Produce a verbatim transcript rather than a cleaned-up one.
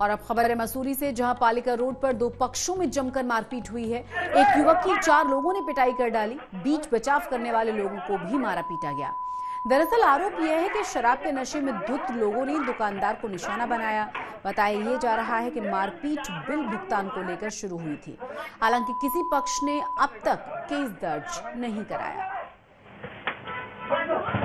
और अब खबर है मसूरी से, जहां पालिका रोड पर दो पक्षों में जमकर मारपीट हुई है। एक युवक की चार लोगों ने पिटाई कर डाली, बीच बचाव करने वाले लोगों को भी मारा पीटा गया। दरअसल आरोप यह है कि शराब के नशे में धुत लोगों ने दुकानदार को निशाना बनाया। बताया ये जा रहा है कि मारपीट बिल भुगतान को लेकर शुरू हुई थी। हालांकि किसी पक्ष ने अब तक केस दर्ज नहीं कराया।